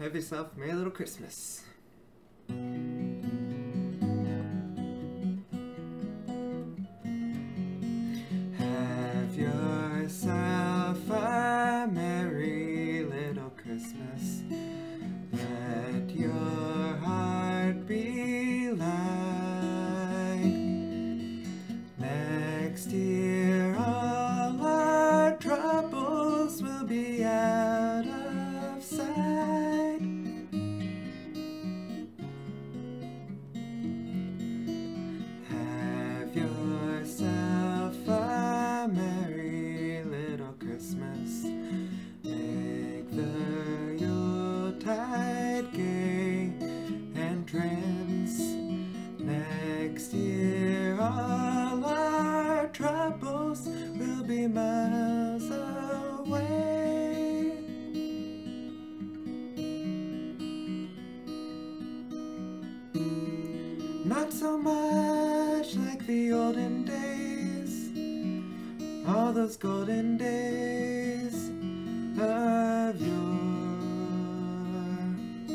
Have yourself a merry little Christmas. Have yourself a merry little Christmas. Let your heart be light. Next year all our troubles will be out of sight. Have yourself a merry little Christmas. Make the Yuletide gay and trance. Next year all our troubles will be miles away. Not so much like the olden days, all those golden days of yore.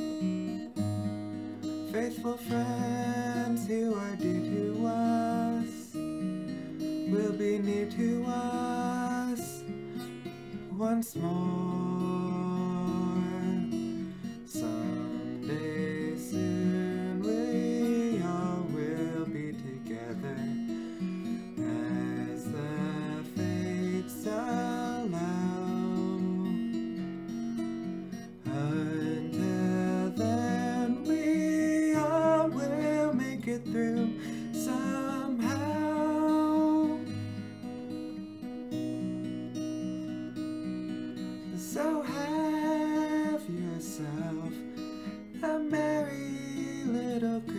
Faithful friends who are dear to us will be near to us once more. Someday soon we all will be together as the fates allow. Until then we all will make it through somehow. So have yourself a merry little Christmas.